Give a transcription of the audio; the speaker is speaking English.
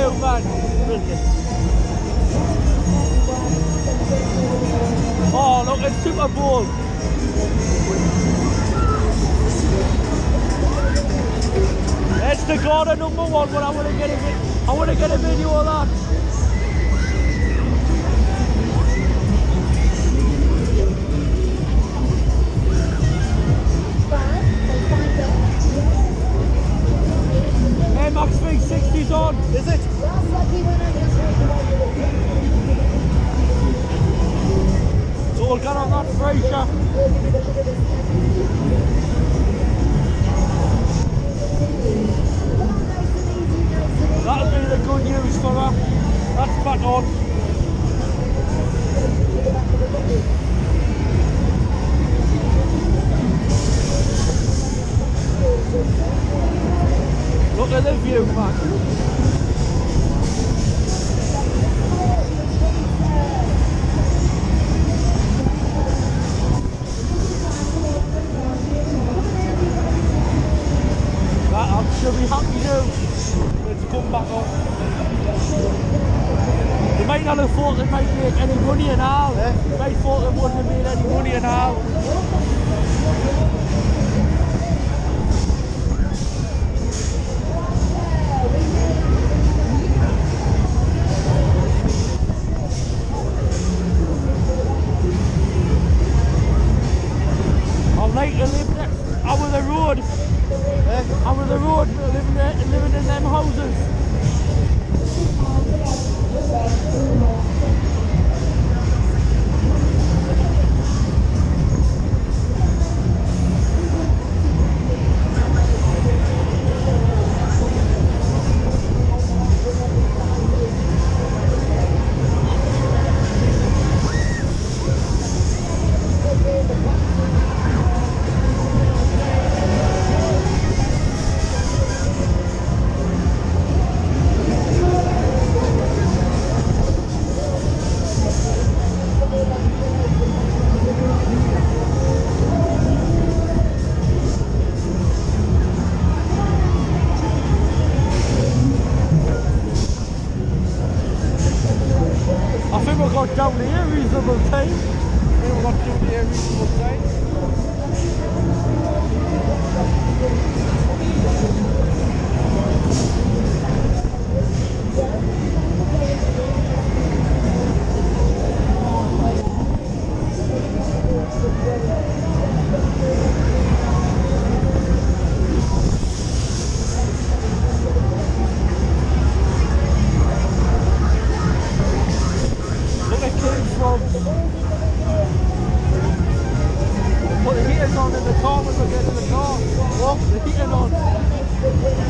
view, man. Brilliant. Oh, look, it's Super Bowl. It's the Garden #1, but I want to get a video of that. Hey, Max 360's on. Is it? So we'll get on that Fraser. That'll be the good news for her. That's back on. Look at the view, man. That should be happy now. Let's come back up. They might not have thought they might make any money in all. They might thought they wouldn't have made any money in all. I'd like to live out of the road. Out of the road, living in them houses. Down here, reasonable time. We've got down here, reasonable time. Put the heaters on in the car when we get in the car. Look, the heating on.